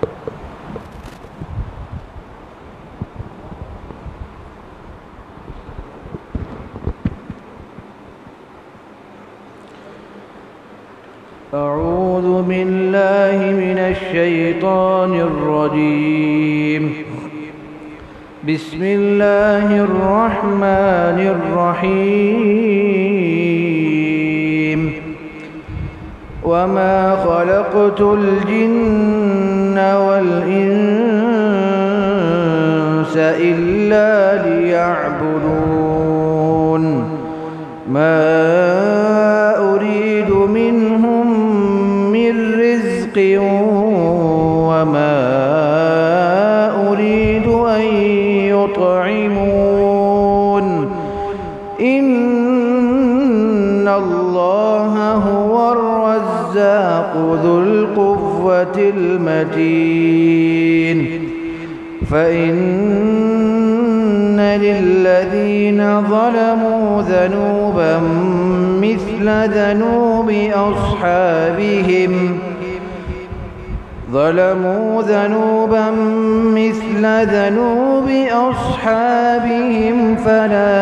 أعوذ بالله من الشيطان الرجيم. بسم الله الرحمن الرحيم. وما خلقت الجن والإنس إلا ليعبدون. ما أريد منهم من رزق وما أريد أن يطعمون. إن الله هو الرزاق ذو القوة المتين. فإن للذين ظلموا ذنوبا مثل ذنوب أصحابهم فلا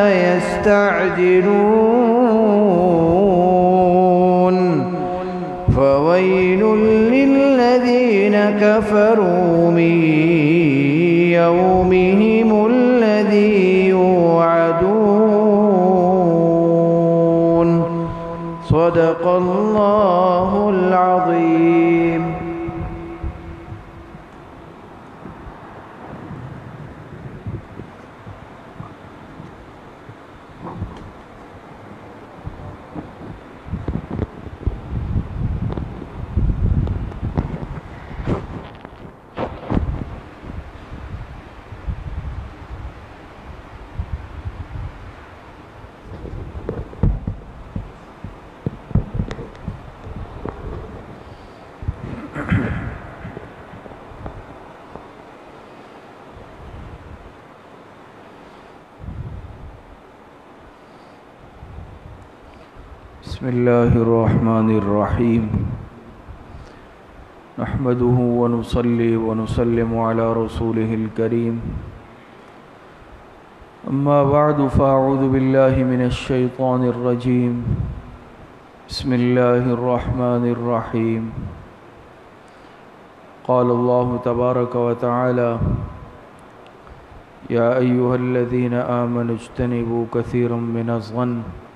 يستعجلون. فويل للذين كفروا من يومهم الذي يوعدون. صدق الله العظيم. بسم الله الرحمن الرحيم. نحمده ونصلي ونسلم على رسوله الكريم. أما بعد فأعوذ بالله من الشيطان الرجيم. بسم الله الرحمن الرحيم. قال الله تبارك وتعالى: يا أيها الذين آمنوا اجتنبوا كثيرا من الظن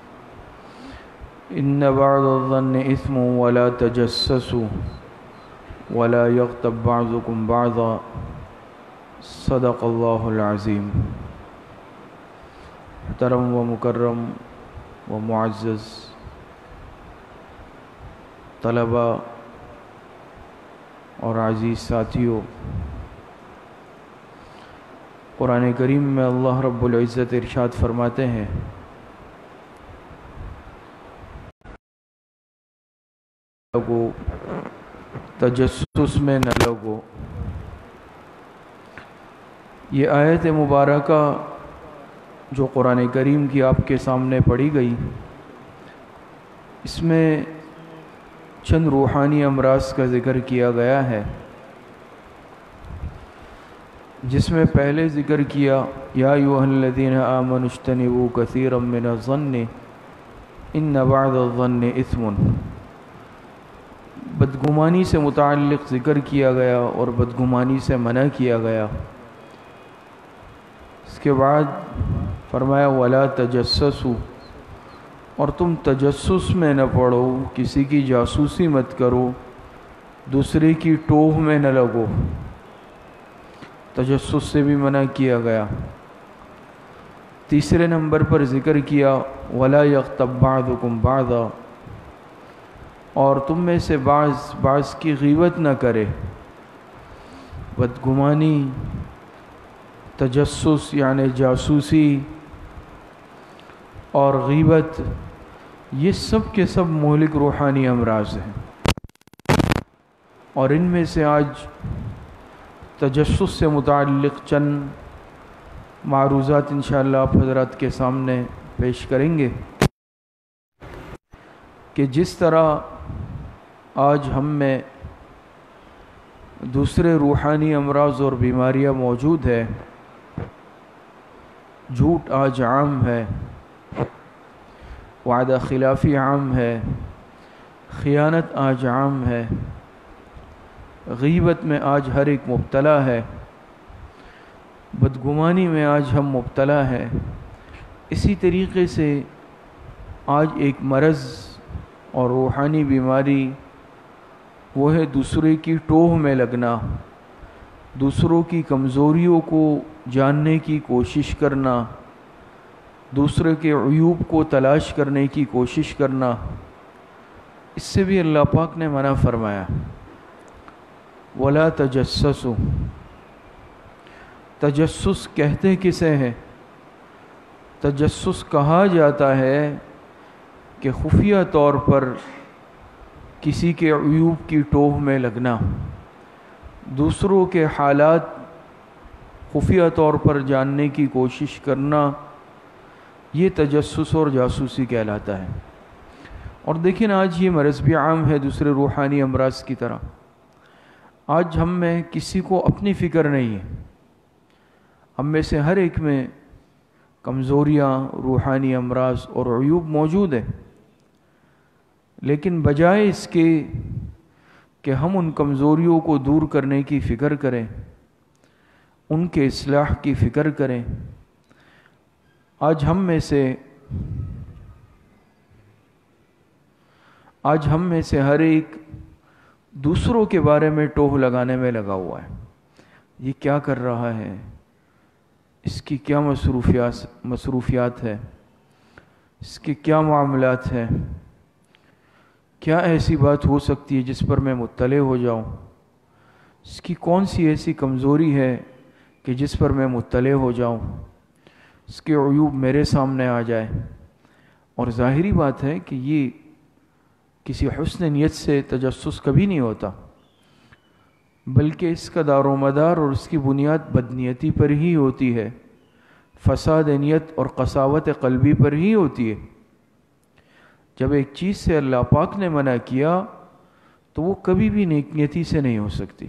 إن بعض الظن إثم ولا تجسسوا ولا يغتب بعضكم بعضا. صدق اللہ العظیم. محترم و مکرم و معزز طلباء اور عزیز ساتھیوں، قرآن کریم میں اللہ رب العزت ارشاد فرماتے ہیں: تجسس میں نہ لگو. یہ آیت مبارکہ جو قرآن کریم کی آپ کے سامنے پڑھی گئی، اس میں چند روحانی امراض کا ذکر کیا گیا ہے، جس میں پہلے ذکر کیا: یا ایھا الذین آمنوا اجتنبوا کثیرا من الظن ان بعض الظن اثم. بدگمانی سے متعلق ذکر کیا گیا اور بدگمانی سے منع کیا گیا. اس کے بعد فرمایا: ولا تجسسوا، اور تم تجسس میں نہ پڑو، کسی کی جاسوسی مت کرو، دوسرے کی ٹوہ میں نہ لگو. تجسس سے بھی منع کیا گیا. تیسرے نمبر پر ذکر کیا: ولا یغتب بعضکم بعضا، اور تم میں سے بعض کی غیبت نہ کرے. بدگمانی، تجسس یعنی جاسوسی اور غیبت، یہ سب کے سب مہلک روحانی امراض ہیں. اور ان میں سے آج تجسس سے متعلق چند معروضات انشاءاللہ آپ حضرات کے سامنے پیش کریں گے کہ جس طرح آج ہم میں دوسرے روحانی امراض اور بیماریاں موجود ہے. جھوٹ آج عام ہے، وعدہ خلافی عام ہے، خیانت آج عام ہے، غیبت میں آج ہر ایک مبتلا ہے، بدگمانی میں آج ہم مبتلا ہیں. اسی طریقے سے آج ایک مرض اور روحانی بیماری وہ ہے دوسرے کی ٹوہ میں لگنا، دوسروں کی کمزوریوں کو جاننے کی کوشش کرنا، دوسرے کے عیوب کو تلاش کرنے کی کوشش کرنا. اس سے بھی اللہ پاک نے منع فرمایا. وَلَا تَجَسَّسُوا. تجسس کہتے کسے ہیں؟ تجسس کہا جاتا ہے کہ خفیہ طور پر کسی کے عیوب کی ٹوہ میں لگنا، دوسروں کے حالات خفیہ طور پر جاننے کی کوشش کرنا، یہ تجسس اور جاسوسی کہلاتا ہے. اور دیکھیں آج یہ مرض بھی عام ہے دوسرے روحانی امراض کی طرح. آج ہم میں کسی کو اپنی فکر نہیں ہے. ہم میں سے ہر ایک میں کمزوریاں، روحانی امراض اور عیوب موجود ہیں، لیکن بجائے اس کے کہ ہم ان کمزوریوں کو دور کرنے کی فکر کریں، ان کے اصلاح کی فکر کریں، آج ہم میں سے ہر ایک دوسروں کے بارے میں ٹوہ لگانے میں لگا ہوا ہے. یہ کیا کر رہا ہے، اس کی کیا مصروفیات ہے، اس کے کیا معاملات ہیں، کیا ایسی بات ہو سکتی ہے جس پر میں مطلع ہو جاؤں، اس کی کون سی ایسی کمزوری ہے کہ جس پر میں مطلع ہو جاؤں، اس کے عیوب میرے سامنے آ جائے. اور ظاہری بات ہے کہ یہ کسی حسن نیت سے تجسس کبھی نہیں ہوتا، بلکہ اس کا دار و مدار اور اس کی بنیاد بدنیتی پر ہی ہوتی ہے، فساد نیت اور قساوت قلبی پر ہی ہوتی ہے. جب ایک چیز سے اللہ پاک نے منع کیا تو وہ کبھی بھی نیک نیتی سے نہیں ہو سکتی،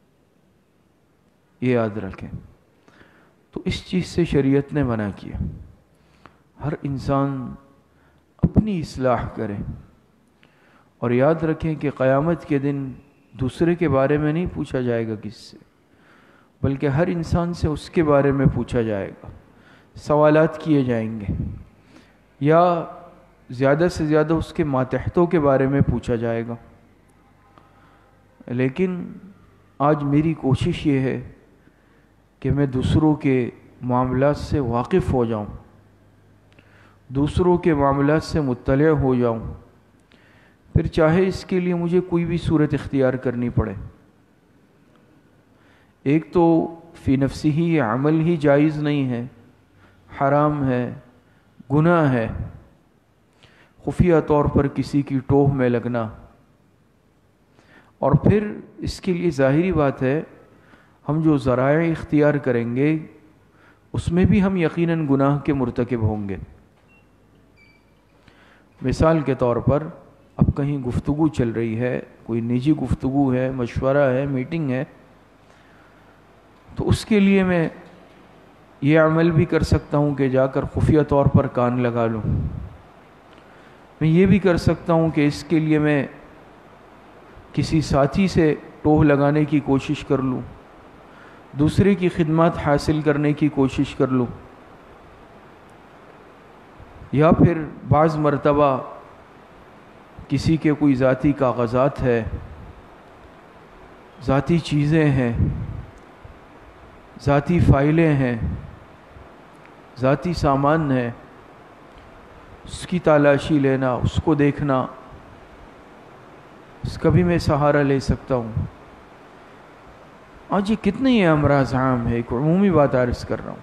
یہ یاد رکھیں. تو اس چیز سے شریعت نے منع کیا. ہر انسان اپنی اصلاح کرے، اور یاد رکھیں کہ قیامت کے دن دوسرے کے بارے میں نہیں پوچھا جائے گا کس سے، بلکہ ہر انسان سے اس کے بارے میں پوچھا جائے گا، سوالات کیے جائیں گے، یا زیادہ سے زیادہ اس کے ماتحتوں کے بارے میں پوچھا جائے گا. لیکن آج میری کوشش یہ ہے کہ میں دوسروں کے معاملات سے واقف ہو جاؤں، دوسروں کے معاملات سے مطلع ہو جاؤں، پھر چاہے اس کے لیے مجھے کوئی بھی صورت اختیار کرنی پڑے. ایک تو فی نفسی ہی یہ عمل ہی جائز نہیں ہے، حرام ہے، گناہ ہے، خفیہ طور پر کسی کی ٹوہ میں لگنا. اور پھر اس کے لیے ظاہری بات ہے ہم جو ذرائع اختیار کریں گے اس میں بھی ہم یقیناً گناہ کے مرتکب ہوں گے. مثال کے طور پر اب کہیں گفتگو چل رہی ہے، کوئی نجی گفتگو ہے، مشورہ ہے، میٹنگ ہے، تو اس کے لیے میں یہ عمل بھی کر سکتا ہوں کہ جا کر خفیہ طور پر کان لگا لوں. میں یہ بھی کر سکتا ہوں کہ اس کے لیے میں کسی ساتھی سے ٹوہ لگانے کی کوشش کر لوں، دوسرے کی خدمات حاصل کرنے کی کوشش کر لوں، یا پھر بعض مرتبہ کسی کے کوئی ذاتی کاغذات ہے، ذاتی چیزیں ہیں، ذاتی فائلیں ہیں، ذاتی سامان ہے، اس کی تلاشی لینا، اس کو دیکھنا، اس کا بھی میں سہارا لے سکتا ہوں. آج یہ کتنے یہ امراض عام ہے، ایک عمومی بات عرض کر رہا ہوں.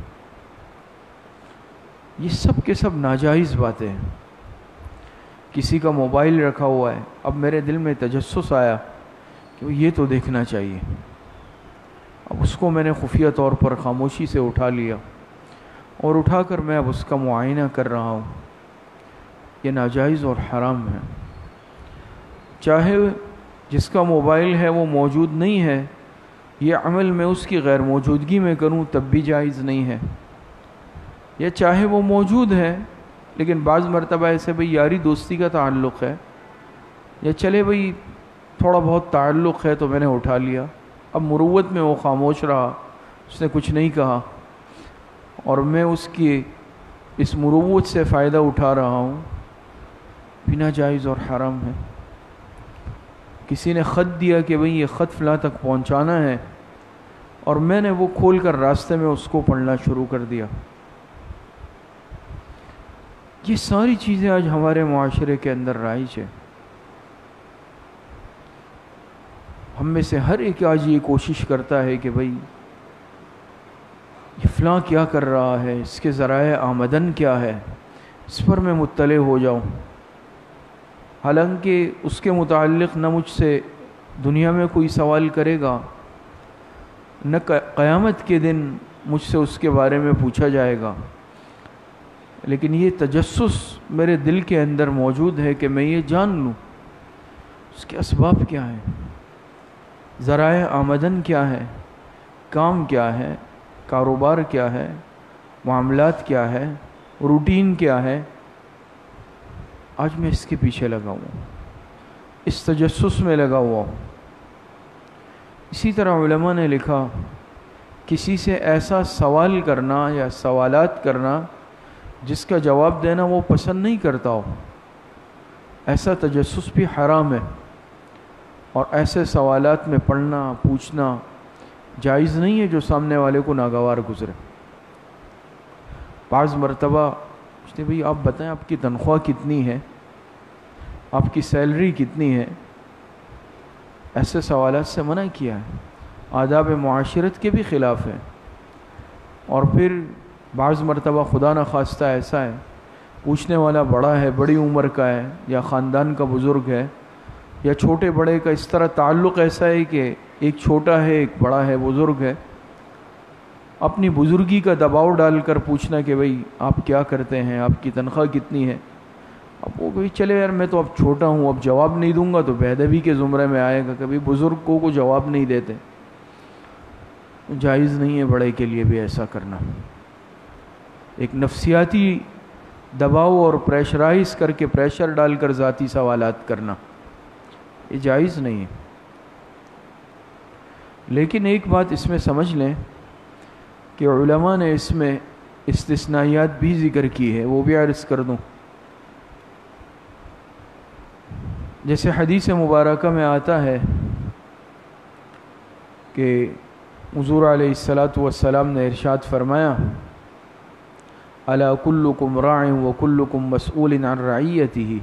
یہ سب کے سب ناجائز باتیں ہیں. کسی کا موبائل رکھا ہوا ہے، اب میرے دل میں تجسس آیا کہ یہ تو دیکھنا چاہیے، اب اس کو میں نے خفیہ طور پر خاموشی سے اٹھا لیا اور اٹھا کر میں اب اس کا معائنہ کر رہا ہوں. یہ ناجائز اور حرام ہے. چاہے جس کا موبائل ہے وہ موجود نہیں ہے یہ عمل میں اس کی غیر موجودگی میں کروں تب بھی جائز نہیں ہے، یا چاہے وہ موجود ہے لیکن بعض مرتبہ ایسے بھئی یاری دوستی کا تعلق ہے، یا چلے بھئی تھوڑا بہت تعلق ہے تو میں نے اٹھا لیا، اب مروت میں وہ خاموش رہا، اس نے کچھ نہیں کہا، اور میں اس کی اس مروت سے فائدہ اٹھا رہا ہوں، بھی ناجائز اور حرام ہے۔ کسی نے خط دیا کہ بھئی یہ خط فلاں تک پہنچانا ہے، اور میں نے وہ کھول کر راستے میں اس کو پڑھنا شروع کر دیا۔ یہ ساری چیزیں آج ہمارے معاشرے کے اندر رائج ہے۔ ہم میں سے ہر ایک آج یہ کوشش کرتا ہے کہ بھئی یہ فلاں کیا کر رہا ہے، اس کے ذرائع آمدن کیا ہے، اس پر میں مطلع ہو جاؤں، حالانکہ اس کے متعلق نہ مجھ سے دنیا میں کوئی سوال کرے گا، نہ قیامت کے دن مجھ سے اس کے بارے میں پوچھا جائے گا، لیکن یہ تجسس میرے دل کے اندر موجود ہے کہ میں یہ جان لوں اس کے اسباب کیا ہیں، ذرائع آمدن کیا ہے، کام کیا ہے، کاروبار کیا ہے، معاملات کیا ہے، روٹین کیا ہے۔ آج میں اس کے پیچھے لگا ہوں، اس تجسس میں لگا ہوا ہوں۔ اسی طرح علماء نے لکھا، کسی سے ایسا سوال کرنا یا سوالات کرنا جس کا جواب دینا وہ پسند نہیں کرتا ہو، ایسا تجسس بھی حرام ہے، اور ایسے سوالات میں پڑھنا پوچھنا جائز نہیں ہے جو سامنے والے کو ناگوار گزرے۔ بعض مرتبہ پوچھتے بھئی آپ بتائیں آپ کی تنخواہ کتنی ہے، آپ کی سیلری کتنی ہے، ایسے سوالات سے منع کیا ہے، آداب معاشرت کے بھی خلاف ہے۔ اور پھر بعض مرتبہ خدا نخواستہ ایسا ہے پوچھنے والا بڑا ہے، بڑی عمر کا ہے، یا خاندان کا بزرگ ہے، یا چھوٹے بڑے کا اس طرح تعلق ایسا ہے کہ ایک چھوٹا ہے ایک بڑا ہے بزرگ ہے، اپنی بزرگی کا دباؤ ڈال کر پوچھنا کہ بھئی آپ کیا کرتے ہیں، آپ کی تنخواہ کتنی ہے۔ اب وہ کبھی چلے یار میں تو اب چھوٹا ہوں، اب جواب نہیں دوں گا تو بے ادبی کے زمرے میں آئے گا، کبھی بزرگوں کو جواب نہیں دیتے۔ جائز نہیں ہے بڑے کے لیے بھی ایسا کرنا، ایک نفسیاتی دباؤ اور پریشرائز کر کے پریشر ڈال کر ذاتی سوالات کرنا، یہ جائز نہیں ہے۔ لیکن ایک بات اس میں سمجھ لیں کہ علماء نے اس میں استثنائیات بھی ذکر کی ہے، وہ بھی عرض کر دوں۔ جیسے حدیث مبارکہ میں آتا ہے کہ حضور علیہ السلام نے ارشاد فرمایا، الا کلکم راع وکلکم مسئول عن رعیتہ،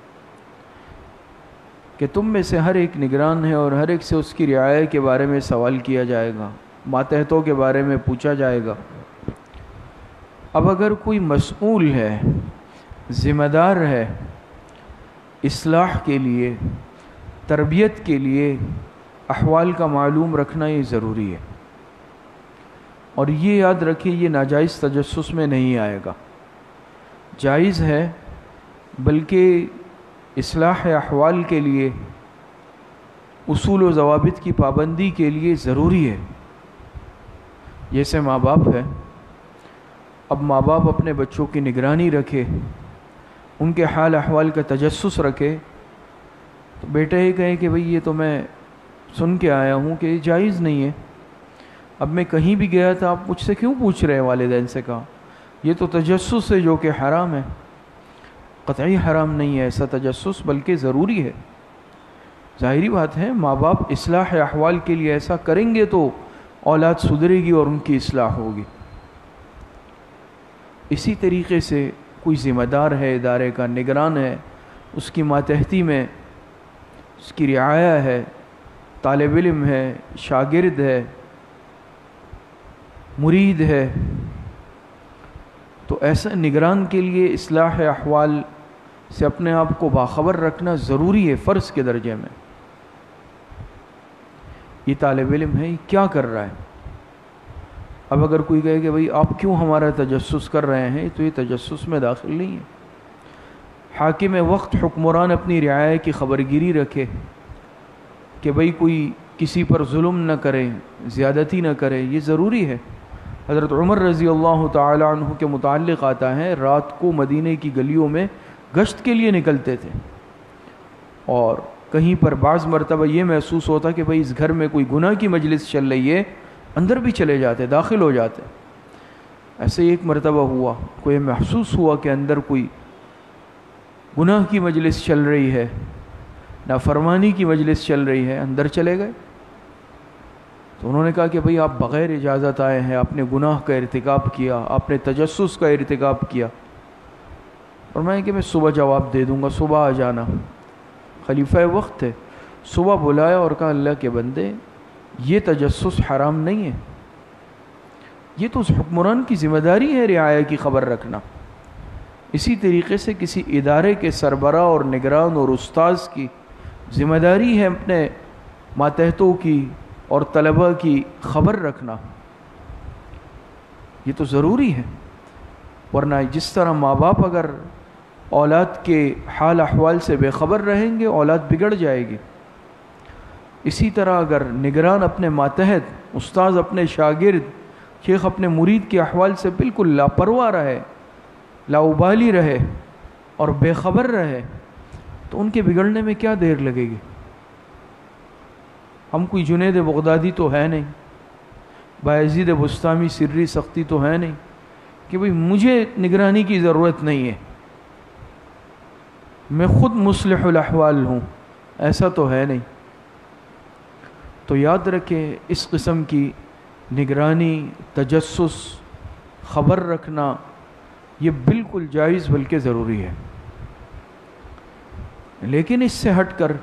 کہ تم میں سے ہر ایک نگران ہے اور ہر ایک سے اس کی رعایت کے بارے میں سوال کیا جائے گا، ماتحتوں کے بارے میں پوچھا جائے گا۔ اب اگر کوئی مسئول ہے، ذمہ دار ہے، اصلاح کے لیے، تربیت کے لیے احوال کا معلوم رکھنا یہ ضروری ہے، اور یہ یاد رکھیں یہ ناجائز تجسس میں نہیں آئے گا، جائز ہے، بلکہ اصلاح احوال کے لیے، اصول و ضوابط کی پابندی کے لیے ضروری ہے۔ جیسے ماں باپ ہے، اب ماں باپ اپنے بچوں کی نگرانی رکھے، ان کے حال احوال کا تجسس رکھے، تو بیٹا یہ کہے کہ بھئی یہ تو میں سن کے آیا ہوں کہ یہ جائز نہیں ہے، اب میں کہیں بھی گیا تھا آپ مجھ سے کیوں پوچھ رہے ہیں، والدین سے کہا یہ تو تجسس ہے جو کہ حرام ہے۔ قطعی حرام نہیں ہے ایسا تجسس، بلکہ ضروری ہے۔ ظاہری بات ہے ماں باپ اصلاح احوال کے لیے ایسا کریں گے تو اولاد سدھرے گی اور ان کی اصلاح ہوگی۔ اسی طریقے سے کوئی ذمہ دار ہے، ادارے کا نگران ہے، اس کی ماتحتی میں اس کی رعایا ہے، طالب علم ہے، شاگرد ہے، مرید ہے، تو ایسا نگران کے لیے اصلاح احوال سے اپنے آپ کو باخبر رکھنا ضروری ہے، فرض کے درجے میں۔ یہ طالب علم ہے، یہ کیا کر رہا ہے؟ اب اگر کوئی کہے کہ بھئی آپ کیوں ہمارا تجسس کر رہے ہیں، تو یہ تجسس میں داخل نہیں ہے۔ حاکم وقت حکمران اپنی رعایا کی خبرگیری رکھے کہ بھئی کوئی کسی پر ظلم نہ کرے، زیادتی نہ کرے، یہ ضروری ہے۔ حضرت عمر رضی اللہ تعالی عنہ کے متعلق آتا ہے، رات کو مدینہ کی گلیوں میں گشت کے لیے نکلتے تھے، اور کہیں پر بعض مرتبہ یہ محسوس ہوتا کہ بھئی اس گھر میں کوئی گناہ کی مجلس چل رہی ہے، اندر بھی چلے جاتے، داخل ہو جاتے۔ ایسے ایک مرتبہ ہوا، کوئی محسوس ہوا کہ اندر کوئی گناہ کی مجلس چل رہی ہے، نافرمانی کی مجلس چل رہی ہے، اندر چلے گئے۔ تو انہوں نے کہا کہ بھئی آپ بغیر اجازت آئے ہیں، آپ نے گناہ کا ارتکاب کیا، آپ نے تجسس کا ارتکاب کیا۔ فرمایا کہ میں صبح جواب دے دوں گا، صبح آ جانا۔ خلیفہ وقت تھے، صبح بلایا اور کہا اللہ کے بندے یہ تجسس حرام نہیں ہے، یہ تو اس حکمران کی ذمہ داری ہے رعایا کی خبر رکھنا۔ اسی طریقے سے کسی ادارے کے سربراہ اور نگران اور استاذ کی ذمہ داری ہے اپنے ماتحتوں کی اور طلباء کی خبر رکھنا، یہ تو ضروری ہے۔ ورنہ جس طرح ماں باپ اگر اولاد کے حال احوال سے بے خبر رہیں گے، اولاد بگڑ جائے گی۔ اسی طرح اگر نگران اپنے ماتحت، استاذ اپنے شاگرد، شیخ اپنے مرید کے احوال سے بالکل لاپرواہ رہے، لاابالی رہے اور بے خبر رہے، تو ان کے بگڑنے میں کیا دیر لگے گی؟ ہم کوئی جنید بغدادی تو ہے نہیں، بایزید بستامی سری سختی تو ہے نہیں کہ بھئی مجھے نگرانی کی ضرورت نہیں ہے، میں خود مصلح الاحوال ہوں، ایسا تو ہے نہیں۔ تو یاد رکھیں اس قسم کی نگرانی، تجسس، خبر رکھنا یہ بالکل جائز بلکہ ضروری ہے۔ لیکن اس سے ہٹ کر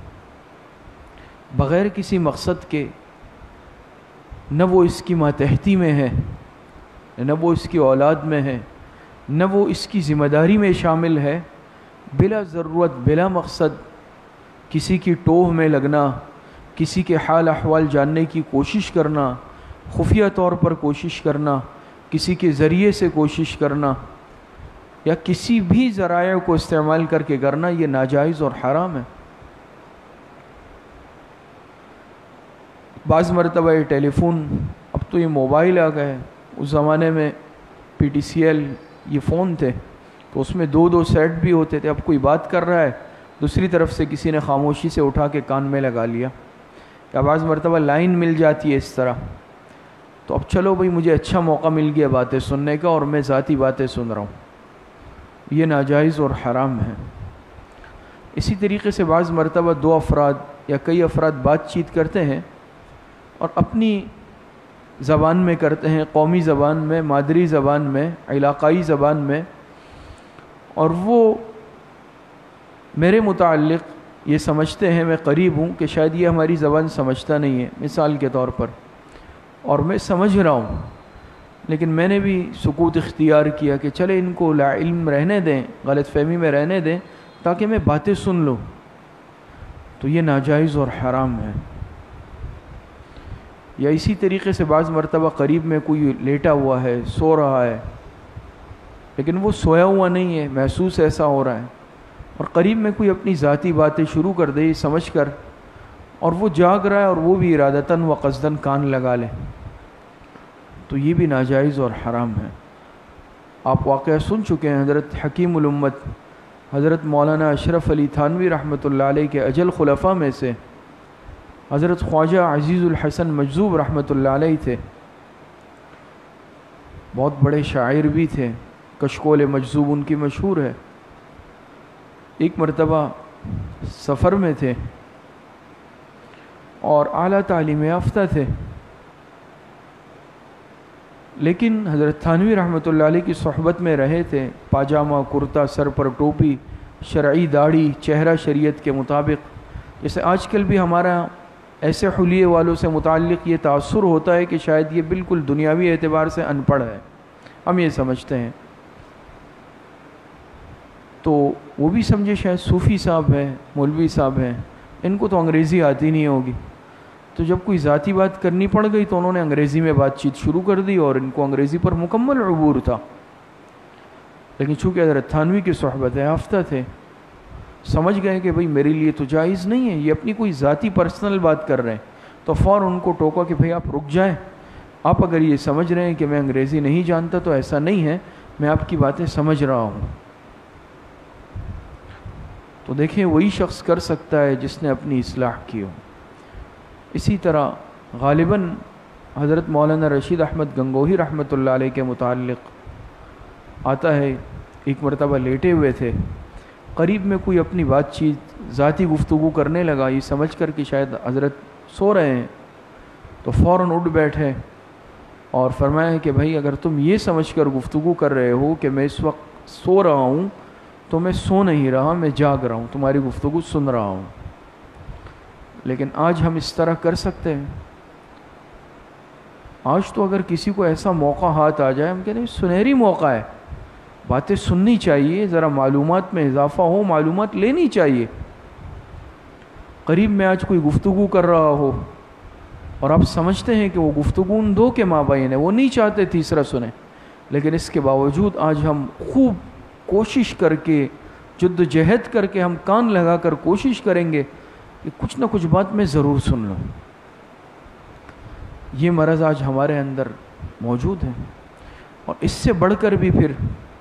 بغیر کسی مقصد کے، نہ وہ اس کی ماتحتی میں ہے، نہ وہ اس کی اولاد میں ہے، نہ وہ اس کی ذمہ داری میں شامل ہے، بلا ضرورت، بلا مقصد کسی کی ٹوہ میں لگنا، کسی کے حال احوال جاننے کی کوشش کرنا، خفیہ طور پر کوشش کرنا، کسی کے ذریعے سے کوشش کرنا، یا کسی بھی ذرائع کو استعمال کر کے کرنا، یہ ناجائز اور حرام ہے۔ بعض مرتبہ یہ ٹیلی فون، اب تو یہ موبائل آ گئے، اس زمانے میں PTCL یہ فون تھے تو اس میں دو سیٹ بھی ہوتے تھے۔ اب کوئی بات کر رہا ہے، دوسری طرف سے کسی نے خاموشی سے اٹھا کے کان میں لگا لیا، یا بعض مرتبہ لائن مل جاتی ہے اس طرح، تو اب چلو بھئی مجھے اچھا موقع مل گیا باتیں سننے کا اور میں ذاتی باتیں سن رہا ہوں، یہ ناجائز اور حرام ہے۔ اسی طریقے سے بعض مرتبہ دو افراد یا کئی افراد بات چیت کرتے ہیں اور اپنی زبان میں کرتے ہیں، قومی زبان میں، مادری زبان میں، علاقائی زبان میں، اور وہ میرے متعلق یہ سمجھتے ہیں، میں قریب ہوں، کہ شاید یہ ہماری زبان سمجھتا نہیں ہے، مثال کے طور پر، اور میں سمجھ رہا ہوں، لیکن میں نے بھی سکوت اختیار کیا کہ چلے ان کو لا علم رہنے دیں، غلط فہمی میں رہنے دیں تاکہ میں باتیں سن لوں، تو یہ ناجائز اور حرام ہے۔ یا اسی طریقے سے بعض مرتبہ قریب میں کوئی لیٹا ہوا ہے، سو رہا ہے، لیکن وہ سویا ہوا نہیں ہے، محسوس ایسا ہو رہا ہے، اور قریب میں کوئی اپنی ذاتی باتیں شروع کر دے سمجھ کر، اور وہ جاگ رہا ہے اور وہ بھی ارادتاً و قصداً کان لگا لے، تو یہ بھی ناجائز اور حرام ہے۔ آپ واقعہ سن چکے ہیں، حضرت حکیم الامت حضرت مولانا اشرف علی تھانوی رحمۃ اللہ علیہ کے اجل خلفاء میں سے حضرت خواجہ عزیز الحسن مجذوب رحمۃ اللہ علیہ تھے، بہت بڑے شاعر بھی تھے، کشکول مجذوب ان کی مشہور ہے۔ ایک مرتبہ سفر میں تھے اور اعلیٰ تعلیم یافتہ تھے، لیکن حضرت تھانوی رحمۃ اللہ علیہ کی صحبت میں رہے تھے، پاجامہ، کرتا، سر پر ٹوپی، شرعی داڑھی، چہرہ شریعت کے مطابق۔ جیسے آج کل بھی ہمارا ایسے حلیے والوں سے متعلق یہ تاثر ہوتا ہے کہ شاید یہ بالکل دنیاوی اعتبار سے ان پڑھ ہے، ہم یہ سمجھتے ہیں، تو وہ بھی سمجھے شاید صوفی صاحب ہیں، مولوی صاحب ہیں، ان کو تو انگریزی آتی نہیں ہوگی، تو جب کوئی ذاتی بات کرنی پڑ گئی تو انہوں نے انگریزی میں بات چیت شروع کر دی، اور ان کو انگریزی پر مکمل عبور تھا، لیکن چونکہ حضرت تھانوی کی صحبت یافتہ تھے، سمجھ گئے کہ بھئی میرے لیے تو جائز نہیں ہے، یہ اپنی کوئی ذاتی پرسنل بات کر رہے ہیں، تو فوراً ان کو ٹوکا کہ بھئی آپ رک جائیں، آپ اگر یہ سمجھ رہے ہیں کہ میں انگریزی نہیں جانتا تو ایسا نہیں ہے، میں آپ کی باتیں سمجھ رہا ہوں۔ تو دیکھیں وہی شخص کر سکتا ہے جس نے اپنی اصلاح کی ہو۔ اسی طرح غالباً حضرت مولانا رشید احمد گنگوہی رحمۃ اللہ علیہ کے متعلق آتا ہے، ایک مرتبہ لیٹے ہوئے تھے، قریب میں کوئی اپنی بات چیت ذاتی گفتگو کرنے لگا، یہ سمجھ کر کہ شاید حضرت سو رہے ہیں، تو فوراً اٹھ بیٹھے اور فرمایا کہ بھائی اگر تم یہ سمجھ کر گفتگو کر رہے ہو کہ میں اس وقت سو رہا ہوں تو میں سو نہیں رہا، میں جاگ رہا ہوں، تمہاری گفتگو سن رہا ہوں۔ لیکن آج ہم اس طرح کر سکتے ہیں؟ آج تو اگر کسی کو ایسا موقع ہاتھ آ جائے، ہم کہتے ہیں سنہری موقع ہے، باتیں سننی چاہیے، ذرا معلومات میں اضافہ ہو، معلومات لینی چاہیے۔ قریب میں آج کوئی گفتگو کر رہا ہو اور آپ سمجھتے ہیں کہ وہ گفتگو ان دو کے مابین ہے، وہ نہیں چاہتے تیسرا سنیں، لیکن اس کے باوجود آج ہم خوب کوشش کر کے، جد و جہد کر کے ہم کان لگا کر کوشش کریں گے کہ کچھ نہ کچھ بات میں ضرور سن لوں۔ یہ مرض آج ہمارے اندر موجود ہے، اور اس سے بڑھ کر بھی پھر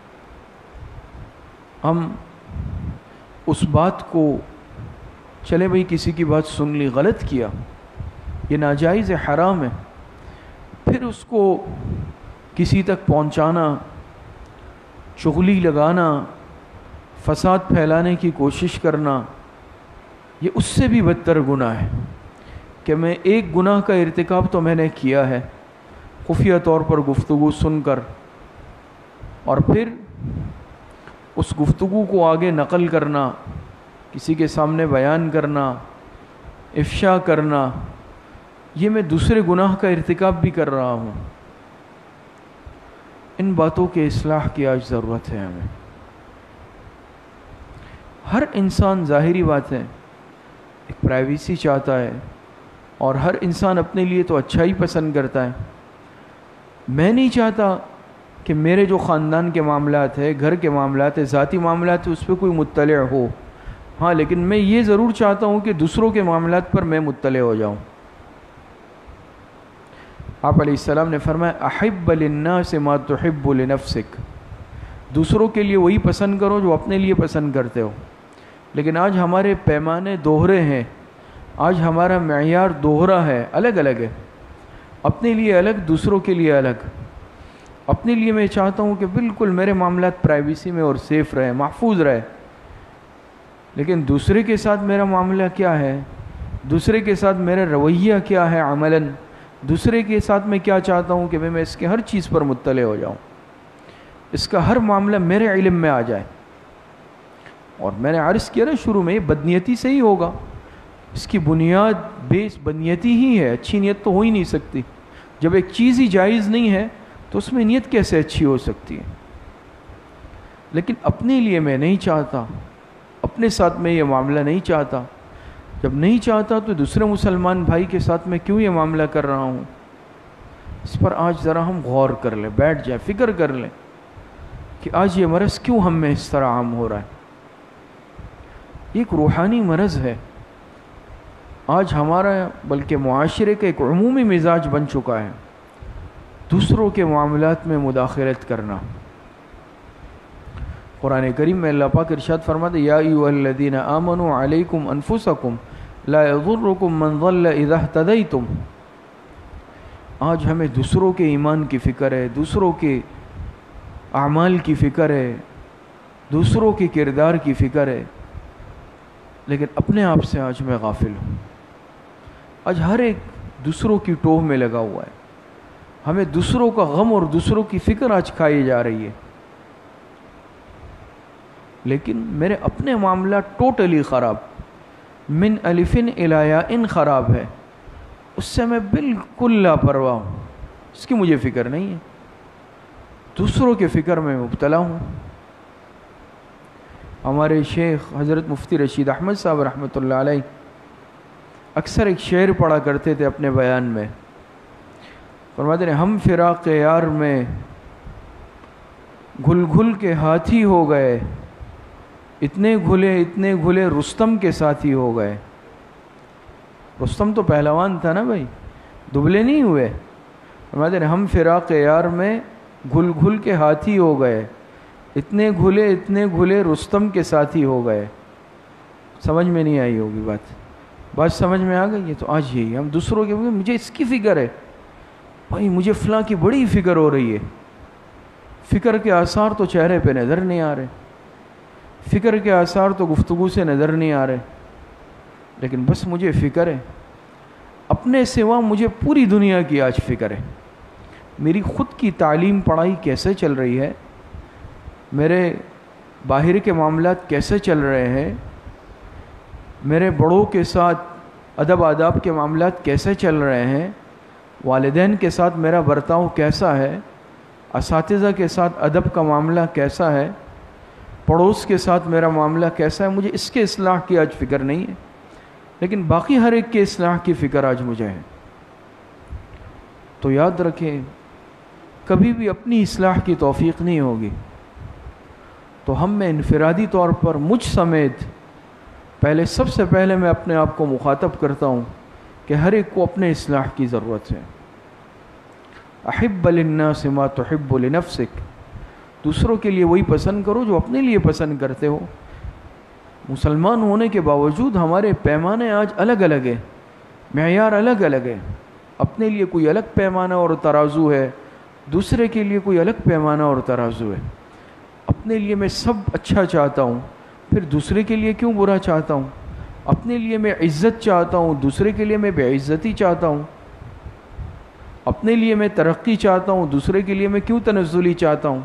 ہم اس بات کو چلے بھئی کسی کی بات سن لی، غلط کیا، یہ ناجائز ہے، حرام ہے، پھر اس کو کسی تک پہنچانا، چغلی لگانا، فساد پھیلانے کی کوشش کرنا، یہ اس سے بھی بدتر گناہ ہے کہ میں ایک گناہ کا ارتکاب تو میں نے کیا ہے خفیہ طور پر گفتگو سن کر، اور پھر اس گفتگو کو آگے نقل کرنا، کسی کے سامنے بیان کرنا، افشا کرنا، یہ میں دوسرے گناہ کا ارتکاب بھی کر رہا ہوں۔ ان باتوں کے اصلاح کی آج ضرورت ہے ہمیں۔ ہر انسان، ظاہری بات ہے، ایک پرائیویسی چاہتا ہے، اور ہر انسان اپنے لیے تو اچھا ہی پسند کرتا ہے۔ میں نہیں چاہتا کہ میرے جو خاندان کے معاملات ہیں، گھر کے معاملات ہیں، ذاتی معاملات ہیں، اس پہ کوئی مطلع ہو، ہاں لیکن میں یہ ضرور چاہتا ہوں کہ دوسروں کے معاملات پر میں مطلع ہو جاؤں۔ آپ علیہ السلام نے فرمایا احب للناس ما تحب لنفسک، دوسروں کے لیے وہی پسند کرو جو اپنے لیے پسند کرتے ہو۔ لیکن آج ہمارے پیمانے دوہرے ہیں، آج ہمارا معیار دوہرا ہے، الگ الگ ہے، اپنے لیے الگ، دوسروں کے لیے الگ۔ اپنے لیے میں چاہتا ہوں کہ بالکل میرے معاملات پرائیویسی میں اور سیف رہے، محفوظ رہے، لیکن دوسرے کے ساتھ میرا معاملہ کیا ہے، دوسرے کے ساتھ میرا رویہ کیا ہے عملاً، دوسرے کے ساتھ میں کیا چاہتا ہوں کہ میں اس کے ہر چیز پر مطلع ہو جاؤں، اس کا ہر معاملہ میرے علم میں آ جائے۔ اور میں نے عرض کیا نا شروع میں، یہ بدنیتی سے ہی ہوگا، اس کی بنیاد بیس بدنیتی ہی ہے، اچھی نیت تو ہو ہی نہیں سکتی۔ جب ایک چیز ہی جائز نہیں ہے تو اس میں نیت کیسے اچھی ہو سکتی ہے؟ لیکن اپنے لیے میں نہیں چاہتا، اپنے ساتھ میں یہ معاملہ نہیں چاہتا، جب نہیں چاہتا تو دوسرے مسلمان بھائی کے ساتھ میں کیوں یہ معاملہ کر رہا ہوں؟ اس پر آج ذرا ہم غور کر لیں، بیٹھ جائیں، فکر کر لیں کہ آج یہ مرض کیوں ہم میں اس طرح عام ہو رہا ہے۔ یہ ایک روحانی مرض ہے، آج ہمارا بلکہ معاشرے کا ایک عمومی مزاج بن چکا ہے، دوسروں کے معاملات میں مداخلت کرنا۔ قرآن کریم میں اللہ پاک ارشاد فرماتے ہیں یا ایھا الذین آمنوا علیکم انفسکم لا یضرکم من ضل اذا اہتدیتم۔ آج ہمیں دوسروں کے ایمان کی فکر ہے، دوسروں کے اعمال کی فکر ہے، دوسروں کے کردار کی فکر ہے، لیکن اپنے آپ سے آج میں غافل ہوں۔ آج ہر ایک دوسروں کی ٹوہ میں لگا ہوا ہے، ہمیں دوسروں کا غم اور دوسروں کی فکر آج کھائی جا رہی ہے، لیکن میرے اپنے معاملہ ٹوٹلی خراب، من الفن الی یاء خراب ہے، اس سے میں بالکل لاپرواہ ہوں، اس کی مجھے فکر نہیں ہے، دوسروں کے فکر میں مبتلا ہوں۔ ہمارے شیخ حضرت مفتی رشید احمد صاحب رحمۃ اللہ علیہ اکثر ایک شعر پڑھا کرتے تھے اپنے بیان میں، فرماتے ہیں ہم فراق یار میں گھل گھل کے ہاتھی ہو گئے، اتنے گھلے رستم کے ساتھی ہو گئے۔ رستم تو پہلوان تھا نا بھائی، دبلے نہیں ہوئے. فرماتے ہیں ہم فراق یار میں گھل گھل کے ہاتھی ہو گئے، اتنے گھلے رستم کے ساتھی ہو گئے. سمجھ میں نہیں آئی ہوگی بات سمجھ میں آ گئی ہے. تو آج یہی ہم دوسروں کے مجھے اس کی فکر ہے بھائی، مجھے فلاں کی بڑی فکر ہو رہی ہے. فکر کے آثار تو چہرے پہ نظر نہیں آ رہے، فکر کے آثار تو گفتگو سے نظر نہیں آ رہے، لیکن بس مجھے فکر ہے. اپنے سوا مجھے پوری دنیا کی آج فکر ہے. میری خود کی تعلیم پڑھائی کیسے چل رہی ہے، میرے باہر کے معاملات کیسے چل رہے ہیں، میرے بڑوں کے ساتھ ادب آداب کے معاملات کیسے چل رہے ہیں، والدین کے ساتھ میرا برتاؤ کیسا ہے، اساتذہ کے ساتھ ادب کا معاملہ کیسا ہے، پڑوس کے ساتھ میرا معاملہ کیسا ہے. مجھے اس کے اصلاح کی آج فکر نہیں ہے، لیکن باقی ہر ایک کے اصلاح کی فکر آج مجھے ہے. تو یاد رکھیں کبھی بھی اپنی اصلاح کی توفیق نہیں ہوگی. تو ہم میں انفرادی طور پر مجھ سمیت سب سے پہلے میں اپنے آپ کو مخاطب کرتا ہوں کہ ہر ایک کو اپنے اصلاح کی ضرورت ہے. احب للناس ما تحب لنفسک، دوسروں کے لیے وہی پسند کرو جو اپنے لیے پسند کرتے ہو. مسلمان ہونے کے باوجود ہمارے پیمانے آج الگ الگ ہیں، معیار الگ الگ ہے. اپنے لیے کوئی الگ پیمانہ اور ترازو ہے، دوسرے کے لیے کوئی الگ پیمانہ اور ترازو ہے. اپنے لیے میں سب اچھا چاہتا ہوں، پھر دوسرے کے لیے کیوں برا چاہتا ہوں؟ اپنے لیے میں عزت چاہتا ہوں، دوسرے کے لیے میں بے عزتی چاہتا ہوں. اپنے لیے میں ترقی چاہتا ہوں، دوسرے کے لیے میں کیوں تنزلی چاہتا ہوں؟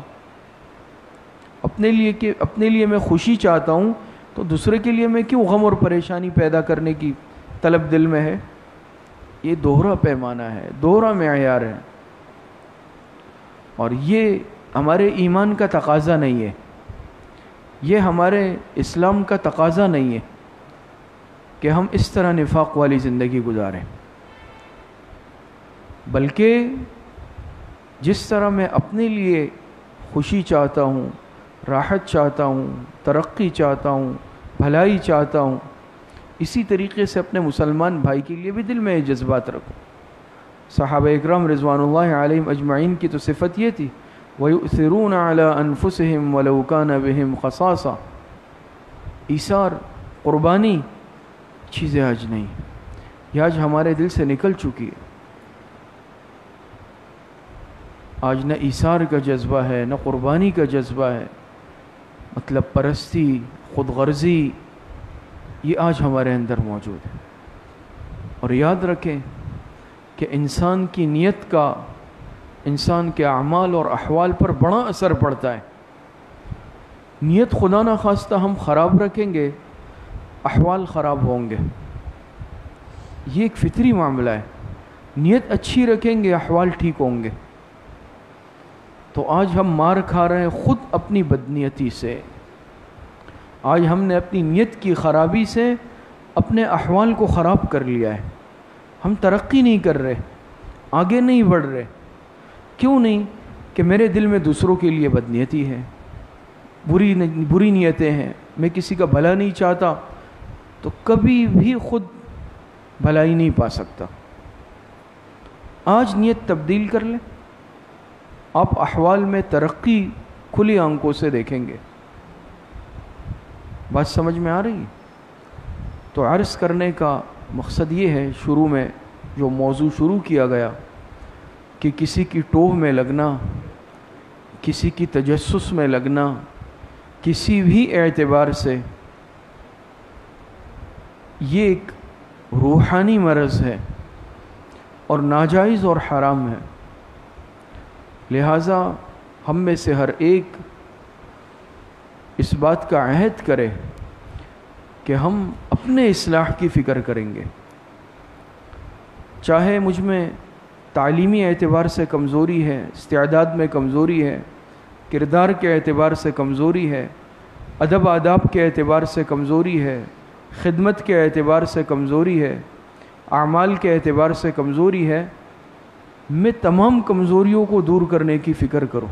اپنے لیے میں خوشی چاہتا ہوں تو دوسرے کے لیے میں کیوں غم اور پریشانی پیدا کرنے کی طلب دل میں ہے؟ یہ دوہرا پیمانہ ہے، دوہرا معیار ہے، اور یہ ہمارے ایمان کا تقاضا نہیں ہے، یہ ہمارے اسلام کا تقاضا نہیں ہے کہ ہم اس طرح نفاق والی زندگی گزاریں. بلکہ جس طرح میں اپنے لیے خوشی چاہتا ہوں، راحت چاہتا ہوں، ترقی چاہتا ہوں، بھلائی چاہتا ہوں، اسی طریقے سے اپنے مسلمان بھائی کے لیے بھی دل میں یہ جذبات رکھو. صحابہ اکرام رضوان اللہ علیہم اجمعین کی تو صفت یہ تھی وَيُؤْثِرُونَ عَلَىٰ أَنفُسِهِمْ وَلَوْ كَانَ بِهِمْ خَصَاصَةٌ. ایثار، قربانی چیزیں آج نہیں، یہ آج ہمارے دل سے نکل چکی ہے. آج نہ ایثار کا جذبہ ہے، نہ قربانی کا جذبہ ہے، مطلب پرستی، خود غرضی، یہ آج ہمارے اندر موجود ہے. اور یاد رکھیں کہ انسان کی نیت کا انسان کے اعمال اور احوال پر بڑا اثر پڑتا ہے. نیت خدا نہ خواستہ ہم خراب رکھیں گے، احوال خراب ہوں گے. یہ ایک فطری معاملہ ہے. نیت اچھی رکھیں گے، احوال ٹھیک ہوں گے. تو آج ہم مار کھا رہے ہیں خود اپنی بدنیتی سے. آج ہم نے اپنی نیت کی خرابی سے اپنے احوال کو خراب کر لیا ہے. ہم ترقی نہیں کر رہے، آگے نہیں بڑھ رہے. کیوں نہیں؟ کہ میرے دل میں دوسروں کے لیے بدنیتی ہے، بری نیتیں ہیں، میں کسی کا بھلا نہیں چاہتا، تو کبھی بھی خود بھلائی نہیں پا سکتا. آج نیت تبدیل کر لیں، آپ احوال میں ترقی کھلی آنکھوں سے دیکھیں گے. بات سمجھ میں آ رہی ہے؟ تو عرض کرنے کا مقصد یہ ہے، شروع میں جو موضوع شروع کیا گیا کہ کسی کی ٹوہ میں لگنا، کسی کی تجسس میں لگنا، کسی بھی اعتبار سے، یہ ایک روحانی مرض ہے اور ناجائز اور حرام ہے. لہٰذا ہم میں سے ہر ایک اس بات کا عہد کرے کہ ہم اپنے اصلاح کی فکر کریں گے. چاہے مجھ میں تعلیمی اعتبار سے کمزوری ہے، استعداد میں کمزوری ہے، کردار کے اعتبار سے کمزوری ہے، ادب آداب کے اعتبار سے کمزوری ہے، خدمت کے اعتبار سے کمزوری ہے، اعمال کے اعتبار سے کمزوری ہے، میں تمام کمزوریوں کو دور کرنے کی فکر کروں.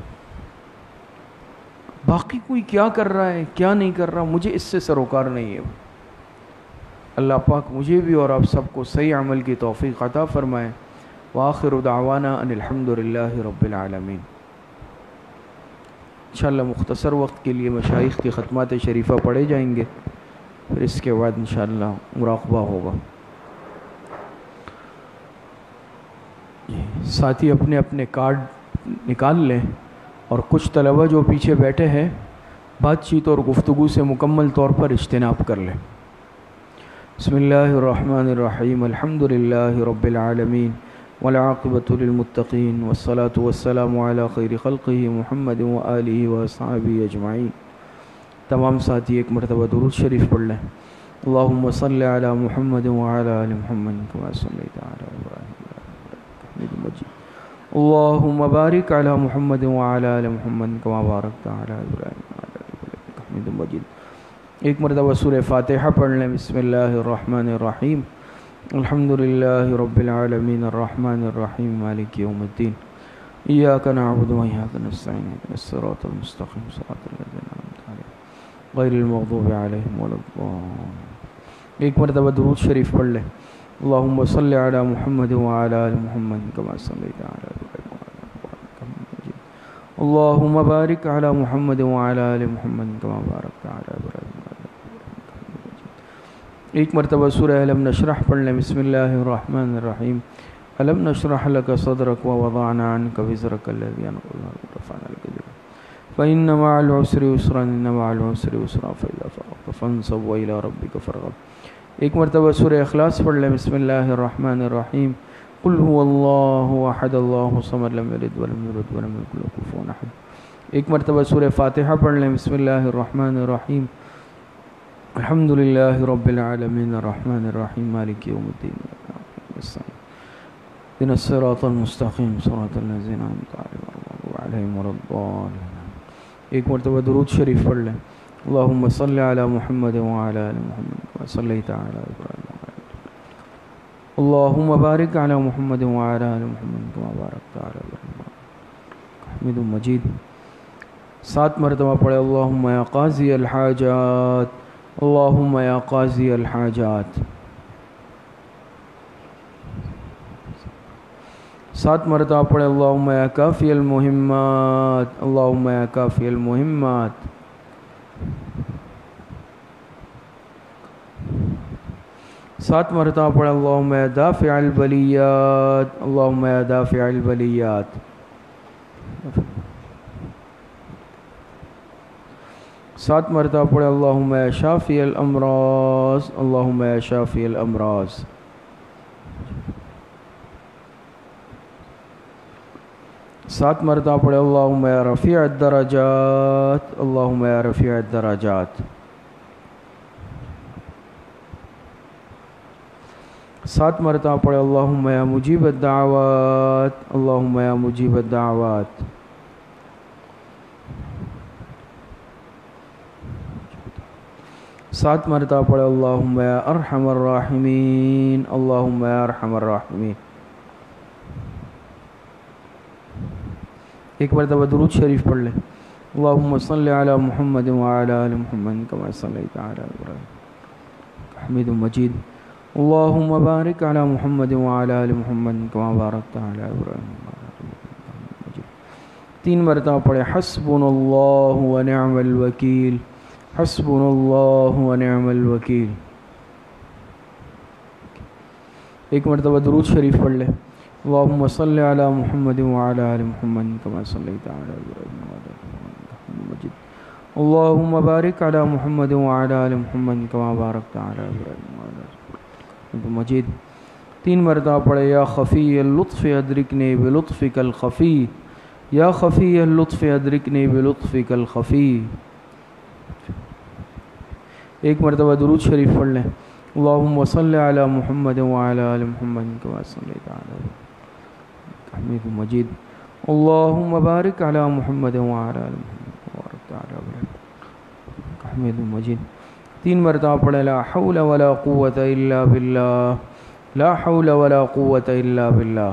باقی کوئی کیا کر رہا ہے، کیا نہیں کر رہا، مجھے اس سے سروکار نہیں ہے. اللہ پاک مجھے بھی اور آپ سب کو صحیح عمل کی توفیق عطا فرمائے۔ وآخر دعوانا ان الحمدللہ رب العالمین۔ انشاءاللہ مختصر وقت کے لیے مشائخ کی ختمات شریفہ پڑھے جائیں گے، پھر اس کے بعد انشاءاللہ مراقبہ ہوگا۔ ساتھی اپنے اپنے کارڈ نکال لیں، اور کچھ طلبہ جو پیچھے بیٹھے ہیں بات چیت اور گفتگو سے مکمل طور پر اجتناب کر لیں۔ بسم اللہ الرحمن الرحیم، الحمدللہ رب العالمین والعاقبۃ للمتقین والصلاة والسلام علی خیر خلقہ محمد وآلہ واصحابہ اجمعین۔ تمام ساتھی ایک مرتبہ درود شریف پڑھ لیں۔ اللہم صلی علی محمد وعلی آل محمد کما صلیت علی ابراہیم حمید مجید۔ اللہم بارک علی محمد وعلی آل محمد کما بارکت علی ابراہیم وعلی آل ابراہیم حمید مجید۔ ایک مرتبہ سورہ فاتحہ پڑھ لیں۔ بسم اللہ الرحمن الرحیم، الحمدللہ رب العالمین الرحمن الرحیم مالک یوم الدین، ایاک نعبد و ایاک نستعین اہدنا الصراط المستقیم صراط الذین انعمت علیہم غیر المغضوب علیہم ولا الضالین۔ ایک مرتبہ درود شریف پڑھ لیں۔ اللہم صلی علی محمد وعلی آل محمد کما صلیت علی ابراہیم وعلی آل ابراہیم انک حمید مجید۔ اللہم بارک علی محمد وعلی آل محمد کما بارکت علی ابراہیم وعلی آل ابراہیم انک حمید مجید۔ ایک مرتبہ سورہ الم نشرح پڑھ لیں۔ بسم اللہ الرحمن الرحیم، الم نشرح لک صدرک ووضعنا عنک وزرک الذی انقض ظہرک ورفعنا لک ذکرک فإن مع العسر یسرا إن مع العسر یسرا فإذا فرغت فانصب وإلی ربک فارغب۔ ایک مرتبہ سورہ اخلاص پڑھ لیں۔ بسم اللہ الرحمن الرحیم، قل هو اللہ احد اللہ الصمد لم یلد ولم یولد ولم یکن لہ کفوا احد۔ ایک مرتبہ سورہ فاتحہ پڑھ لیں۔ بسم اللہ الرحمن الرحیم، الحمدللہ رب العالمین الرحمن الرحیم مالک یوم الدین اهدنا الصراط المستقیم صراط الذین انعمت علیہم غیر المغضوب علیہم ولا الضالین۔ ایک مرتبہ درود شریف پڑھ لیں۔ اللہم صلی علی محمد وعلی آل محمد کما صلیت علی ابراہیم وعلی آل ابراہیم۔ اللہم بارک علی محمد وعلی آل محمد کما بارکت علی ابراہیم وعلی آل ابراہیم حمید مجید۔ 7 مرتبہ پڑھے۔ اللہم یا قاضی الحاجات، اللہم یا قاضی الحاجات۔ 7 مرتبہ پڑھے۔ اللہم یا کافی المہمات، اللہم یا کافی المہمات۔ 7 مرتبہ پڑھے۔ اللہم یا دافع البلیات، اللہم یا دافع البلیات۔ 7 مرتبہ پڑھے۔ اللہم یا شافی الامراض، اللہم یا شافی الامراض۔ 7 مرتبہ پڑھے۔ اللہم یا رفیع الدرجات، اللہم یا رفیع الدرجات۔ 7 مرتبہ پڑھے۔ اللہم یا مجیب الدعوات، اللہم یا مجیب الدعوات۔ 7 مرتبہ پڑھے۔ اللہم یا ارحم الراحمین، اللہم یا ارحم الراحمین۔ ایک مرتبہ درود شریف پڑھ لیں۔ اللہم صلی علی محمد وعلی آل محمد کما صلیت علی ابراہیم حمید مجید۔ اللہم بارک علی محمد وعلی آل محمد کما بارکت علی ابراہیم وعلی آل ابراہیم حمید مجید۔ 3 مرتبہ پڑھے۔ حسبنا اللہ ونعم الوکیل، حسبنا اللہ ونعم الوکیل۔ ایک مرتبہ درود شریف پڑھ لیں۔ اللہم صلی علی محمد وعلی آل محمد کما صلیت علی ابراہیم وعلی آل ابراہیم حمید مجید۔ اللہم بارک علی محمد وعلی آل محمد کما بارکت علی ابراہیم وعلی آل ابراہیم حمید مجید۔ 3 مرتبہ پڑھے۔ یا خفی اللطف ادرکنی بلطفک الخفی، یا خفی اللطف ادرکنی بلطفک الخفی۔ ایک مرتبہ درود شریف پڑھ لیں۔ اللہم صلی علی محمد وعلی آل محمد کما صلیت علی ابراہیم حمید مجید۔ اللہم بارک علی محمد وعلی آل محمد وبارک علی ابراہیم حمید مجید۔ 3 مرتبہ پڑھے۔ لا حول ولا قوة الا باللہ، لا حول ولا قوة الا باللہ۔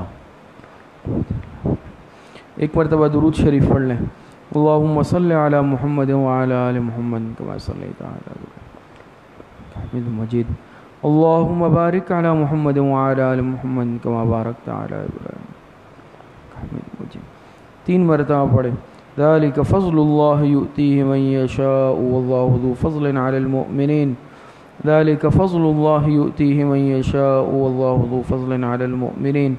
ایک مرتبہ درود شریف پڑھ لیں۔ اللہم صلی علی محمد وعلی آل محمد کما صلیت علی ابراہیم حمید مجید۔ اللهم بارك على محمد وعلى آل محمد كما باركت على إبراهيم حميد مجيد 3 مرتبہ پڑھے ذلك فضل الله يؤتيه من يشاء والله ذو فضل على المؤمنين ذلك فضل الله يؤتيه من يشاء والله ذو فضل على المؤمنين.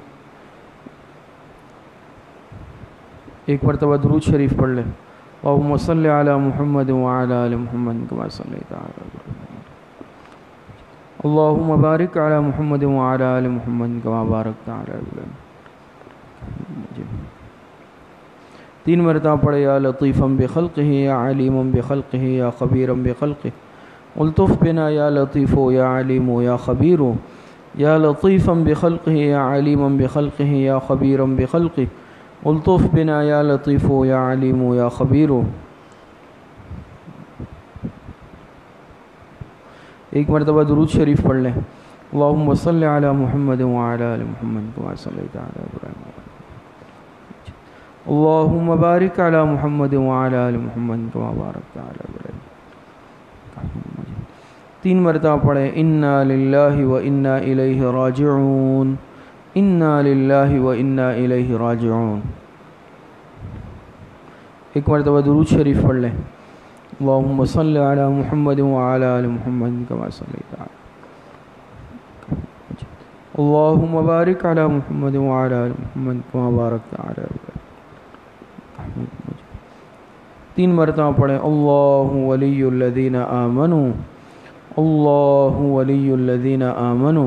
ایک مرتبہ درود شریف پڑھ لیں اللهم صل على محمد وعلى آل محمد كما صليت على إبراهيم اللهم بارك على محمد وعلى آل محمد كما باركت على إبراهيم. 3 مرتبہ پڑھے یا لطیفا بخلقه یا علیما بخلقه یا خبیرا بخلقه الطف بنا یا لطیف یا علیم یا خبیر یا لطیفا بخلقه یا علیما بخلقه یا خبیرا بخلقه الطف بنا یا لطیف یا علیم یا خبیر. ایک مرتبہ درود شریف پڑھ لیں اللہم صل علی محمد وعلی آل محمد کما صلیت علی ابراہیم اللہم بارک علی محمد وعلی آل محمد کما بارکت علی ابراہیم. 3 مرتبہ پڑھیں انا للہ و انا الیہ راجعون انا للہ و انا الیہ راجعون. ایک مرتبہ درود شریف پڑھ لیں اللہم صل علی محمد وعلی آل محمد کما صلیت علی اللہم بارک علی محمد وعلی آل محمد کما بارکت علی ابراہیم. 3 مرتبہ پڑھیں اللہ ولی الذین آمنوا اللہ ولی الذین آمنوا.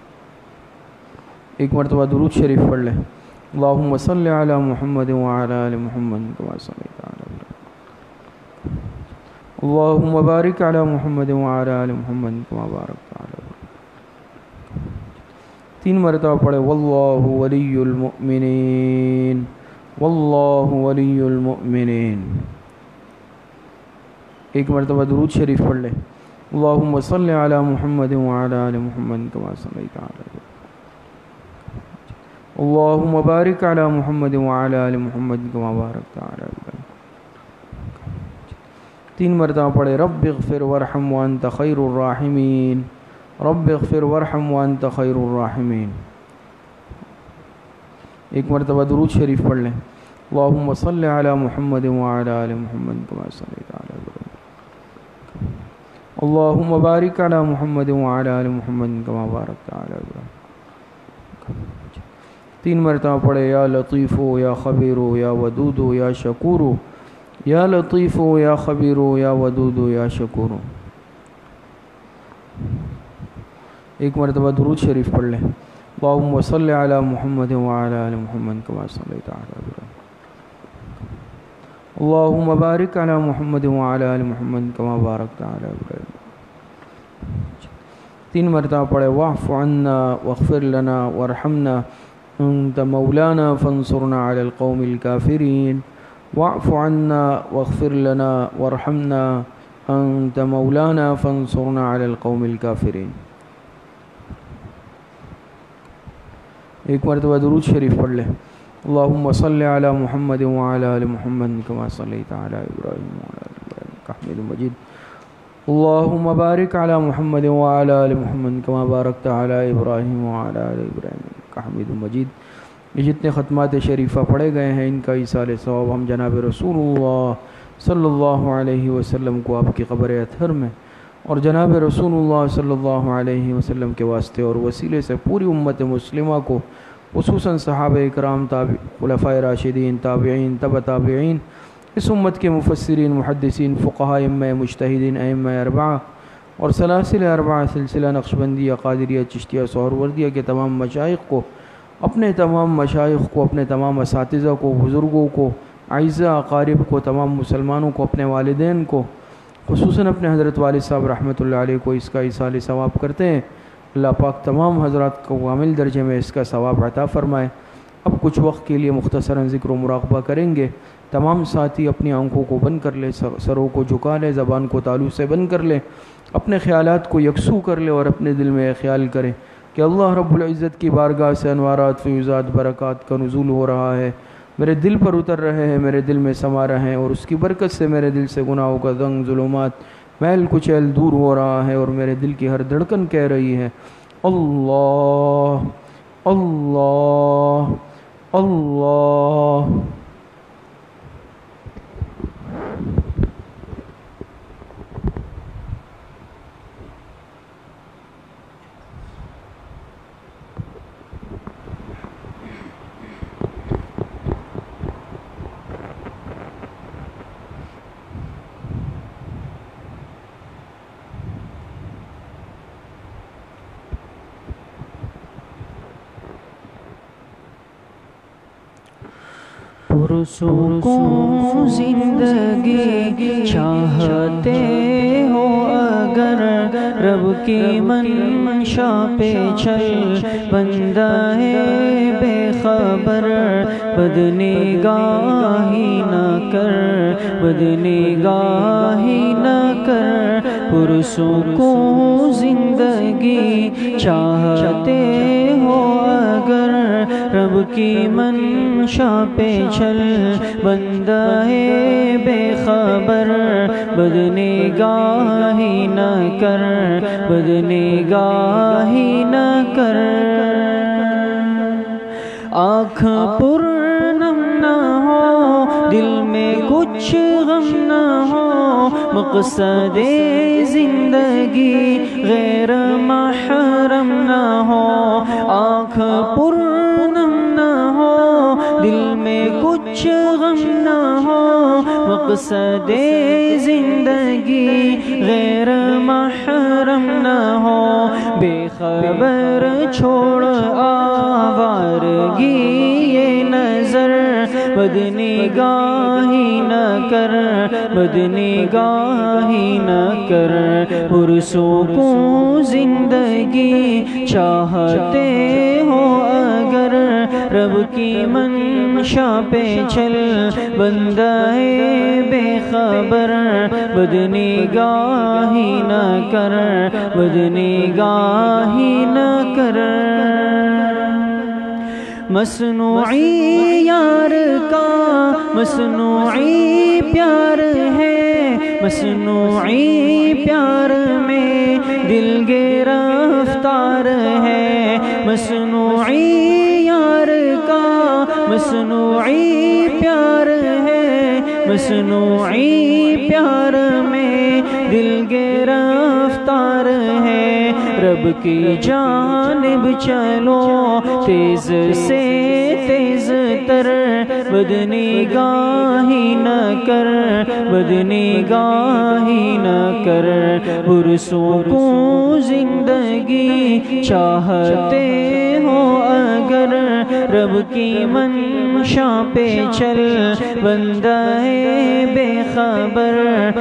ایک مرتبہ درود شریف پڑھ لیں اللہم صل علی محمد وعلی آل محمد کما صلیت علی ابراہیم اللہم بارک علی محمد وعلی آل محمد کما بارکت علی ابراہیم. 3 مرتبہ پڑھے واللہ ولی المؤمنین واللہ ولی المؤمنین. ایک مرتبہ درود شریف پڑھ لیں اللہم صل علی محمد وعلی آل محمد کما صلیت علی ابراہیم اللہم بارک علی محمد وعلی آل محمد کما بارکت علی ابراہیم. 3 مرتبہ پڑھے رب اغفر وارحم وانت خیر الراحمین رب اغفر وارحم وانت خیر الراحمین. ایک مرتبہ درود شریف پڑھ لیں اللہم صل علی محمد وعلی آل محمد کما صلیت علی ابراہیم اللہم بارک علی محمد وعلی آل محمد کما بارکت علی ابراہیم. 3 مرتبہ پڑھے یا لطیف یا خبیر یا ودود یا شکور یا لطیف یا خبیر یا ودود یا شکور. ایک مرتبہ درود شریف پڑھ لیں اللہم صل علی محمد وعلی آل محمد کما صلیت علی ابراہیم اللہم بارک علی محمد وعلی آل محمد کما بارکت علی ابراہیم. 3 مرتبہ پڑھے واعف عنا واغفر لنا وارحمنا انت مولانا فانصرنا علی القوم الکافرین واعف عنا واغفر لنا وارحمنا انت مولانا فانصرنا علی القوم الکافرین. ایک مرتبہ درود شریف پڑھ لیں اللہم صل علی محمد وعلی آل محمد کما صلیت علی ابراہیم وعلی آل ابراہیم حمید مجید اللہم بارک علی محمد وعلی آل محمد کما بارکت علی ابراہیم وعلی آل ابراہیم حمید مجید. یہ جتنے ختمات شریفہ پڑھے گئے ہیں ان کا ایصال ثواب ہم جناب رسول اللہ صلی اللہ علیہ وسلم کو آپ کی قبر اطہر میں اور جناب رسول اللہ صلی اللہ علیہ وسلم کے واسطے اور وسیلے سے پوری امت مسلمہ کو خصوصاً صحابہ اکرام خلفائے راشدین تابعین تبع تابعین اس امت کے مفسرین محدثین فقہاء ائمہ مجتہدین ائمہ اربعہ اور سلاسل اربعہ سلسلہ نقشبندیہ قادریہ چشتیہ سہروردیہ کے تمام مشائخ کو اپنے تمام مشائخ کو اپنے تمام اساتذہ کو بزرگوں کو اعزاء اقارب کو تمام مسلمانوں کو اپنے والدین کو خصوصاً اپنے حضرت والد صاحب رحمۃ اللہ علیہ کو اس کا ایصال ثواب کرتے ہیں. اللہ پاک تمام حضرات کو کامل درجے میں اس کا ثواب عطا فرمائے. اب کچھ وقت کے لیے مختصراً ذکر و مراقبہ کریں گے. تمام ساتھی اپنی آنکھوں کو بند کر لے سروں کو جھکا لے زبان کو تالو سے بند کر لے اپنے خیالات کو یکسو کر لے اور اپنے دل میں خیال کرے کہ اللہ رب العزت کی بارگاہ سے انوارات فیوزات برکات کا نزول ہو رہا ہے میرے دل پر اتر رہے ہیں میرے دل میں سما رہے ہیں اور اس کی برکت سے میرے دل سے گناہوں کا زنگ ظلمات میل کچیل دور ہو رہا ہے اور میرے دل کی ہر دھڑکن کہہ رہی ہے اللہ اللہ اللہ۔ پرسکون زندگی چاہتے ہو اگر رب کی منشا پہ چل، بندہ ہے بے خبر بدنگاہی نہ کر، بدنگاہی نہ کر۔ پرسکون زندگی چاہتے ہو اگر رب کی منشا پہ چل، بندہ ہے بے خبر بدنگاہی نہ کر، بدنگاہی نہ کر۔ آنکھ پرنم نہ ہو، دل میں کچھ غم نہ ہو، مقصد زندگی غیر محرم نہ ہو۔ آنکھ پرنم نہ ہو، دل میں کچھ غم نہ ہو، مقصد زندگی غیر محرم نہ ہو۔ بے خبر چھوڑ آوارگی یہ نظر، بدنگاہی نہ کر، بدنگاہی نہ کر۔ پرسکون زندگی چاہتے ہو اگر رب کی منشا پہ چل، بندہ ہے بے خبر بدنگاہی نہ کر، بدنگاہی نہ کر۔ مصنوعی یار کا مصنوعی پیار ہے، مصنوعی پیار میں دل گرفتار ہے۔ مصنوعی یار کا مصنوعی پیار ہے، مصنوعی پیار میں دل گرفتار ہے۔ رب کی جانب چلو تیز سے تیز تر، بدنگاہی نہ کر، بدنگاہی نہ کر۔ پرسکون زندگی چاہتے ہو اگر رب کی منشا پہ چل، بندہ ہے بے خبر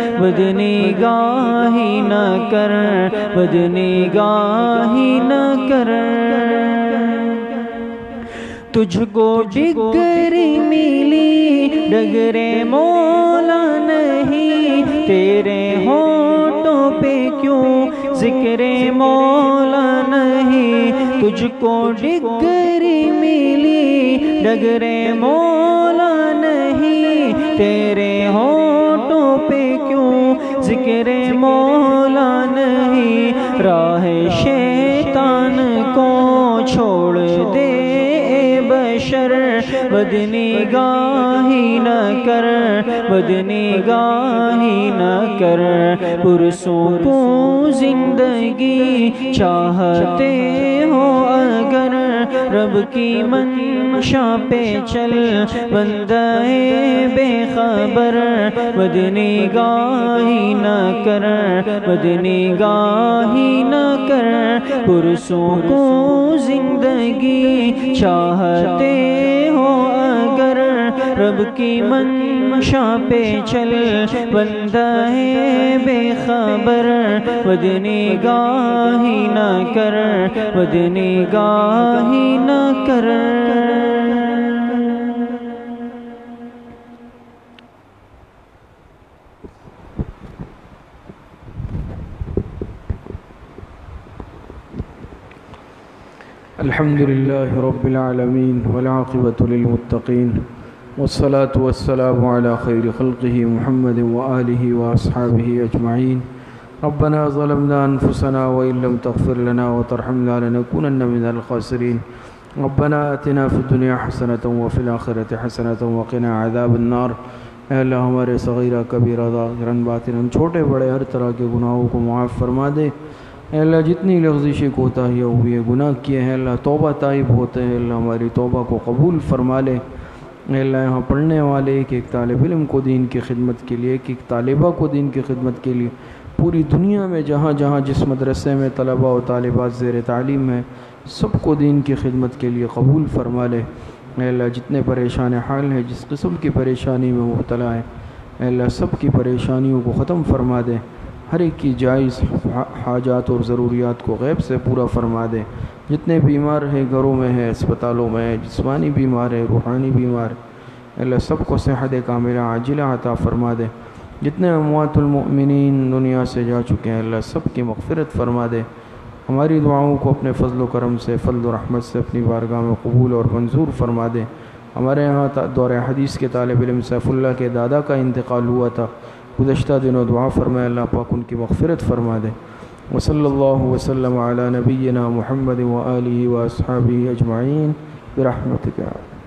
بدنگاہی نہ کر، بدنگاہی نہ کر۔ تجھ کو ڈگری ملی ڈگر مولا نہیں، تیرے ہونٹوں پہ کیوں ذکر مولا نہیں۔ تجھ کو ڈگری ملی ڈگر مولا نہیں، تیرے ہونٹوں پہ کیوں ذکر مولا نہیں۔ راہ شیطان کو چھوڑ دے بشر، بدنگاہی نہ کر، بدنگاہی نہ کر۔ پرسکون زندگی چاہتے ہو اگر رب کی منشا پہ چل، بندہ ہے بے خبر بدنگاہی نہ کر، بدنگاہی نہ کر۔ پرسکون زندگی چاہتے ہو اگر رب کی منشا پہ چل، بندہ ہے بے خبر بدنگاہی نہ کر، بدنگاہی نہ کر۔ الحمد لله رب العالمين والعاقبة للمتقين والصلاة والسلام على خير خلقه محمد وآله وأصحابه أجمعين ربنا ظلمنا أنفسنا وإن لم تغفر لنا وترحمنا لنكونن من الخاسرين ربنا آتنا في الدنيا حسنة وفي الآخرة حسنة وقنا عذاب النار۔ اے اللہ ہمارے صغیرہ کبیرہ ظاہراً باطناً چھوٹے بڑے ہر طرح کے گناہوں کو معاف فرما دے۔ اے اللہ جتنی لغزشیں کوتاہیاں ہوئی ہیں گناہ کیے ہیں اللہ توبہ تائب ہوتے ہیں اللہ ہماری توبہ کو قبول فرما لے۔ اے اللہ یہاں پڑھنے والے ایک طالب علم کو دین کی خدمت کے لیے ایک طالبہ کو دین کی خدمت کے لیے پوری دنیا میں جہاں جہاں جس مدرسے میں طلبہ و طالبات زیر تعلیم ہیں سب کو دین کی خدمت کے لیے قبول فرما لے۔ اے اللہ جتنے پریشان حال ہیں جس قسم کی پریشانی میں مبتلا ہے اے اللہ سب کی پریشانیوں کو ختم فرما دے، ہر ایک کی جائز حاجات اور ضروریات کو غیب سے پورا فرما دے۔ جتنے بیمار ہیں گھروں میں ہیں اسپتالوں میں ہیں جسمانی بیمار ہے روحانی بیمار اے اللہ سب کو صحت کاملہ عاجلہ عطا فرما دے۔ جتنے اموات المؤمنین دنیا سے جا چکے ہیں اللہ سب کی مغفرت فرما دے۔ ہماری دعاؤں کو اپنے فضل و کرم سے فضل و رحمت سے اپنی بارگاہ میں قبول اور منظور فرما دے۔ ہمارے یہاں دور حدیث کے طالب علم سیف اللہ کے دادا کا انتقال ہوا تھا، گزشتہ دنوں دعا فرمائے اللہ پاک ان کی مغفرت فرما دے۔ وصلی اللہ وسلم علی نبینا محمد وآلہ واصحابہ اجمعین برحمتک۔